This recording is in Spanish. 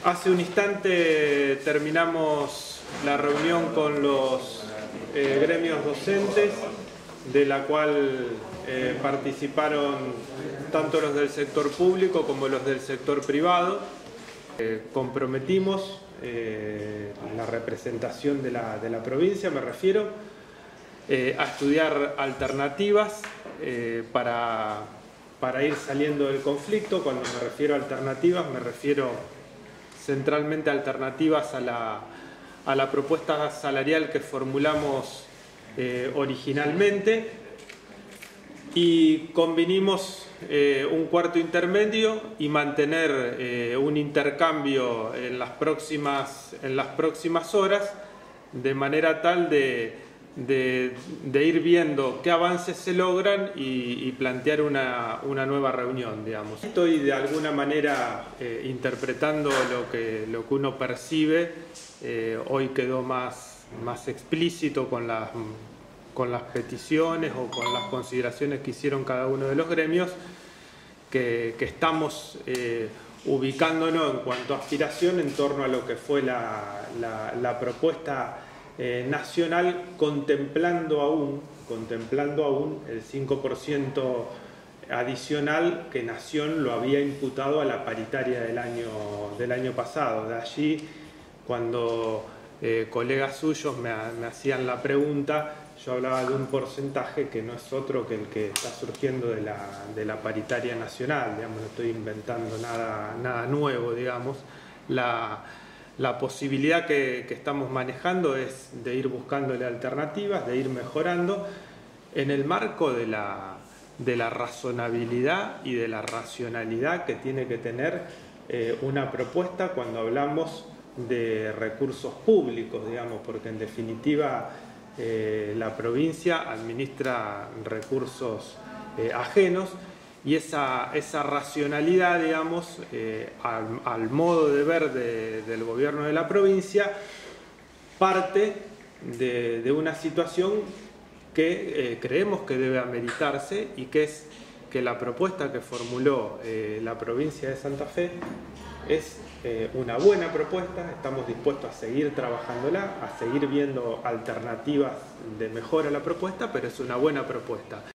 Hace un instante terminamos la reunión con los gremios docentes, de la cual participaron tanto los del sector público como los del sector privado. Comprometimos la representación de la provincia, me refiero, a estudiar alternativas para ir saliendo del conflicto. Cuando me refiero a alternativas, me refiero centralmente a alternativas a la propuesta salarial que formulamos originalmente, y convinimos un cuarto intermedio y mantener un intercambio en las próximas horas, de manera tal de ir viendo qué avances se logran y plantear una nueva reunión, digamos. Estoy de alguna manera interpretando lo que uno percibe. Hoy quedó más explícito con las peticiones o con las consideraciones que hicieron cada uno de los gremios, que estamos ubicándonos en cuanto a aspiración en torno a lo que fue la propuesta nacional, contemplando aún el 5% adicional que Nación lo había imputado a la paritaria del año pasado. De allí, cuando colegas suyos me hacían la pregunta, yo hablaba de un porcentaje que no es otro que el que está surgiendo de la paritaria nacional, digamos. No estoy inventando nada nuevo, digamos. La posibilidad que estamos manejando es de ir buscándole alternativas, de ir mejorando en el marco de la razonabilidad y de la racionalidad que tiene que tener una propuesta cuando hablamos de recursos públicos, digamos, porque en definitiva la provincia administra recursos ajenos, y esa racionalidad, digamos, al modo de ver del gobierno de la provincia, parte de una situación que creemos que debe ameritarse, y que es que la propuesta que formuló la provincia de Santa Fe es una buena propuesta. Estamos dispuestos a seguir trabajándola, a seguir viendo alternativas de mejora a la propuesta, pero es una buena propuesta.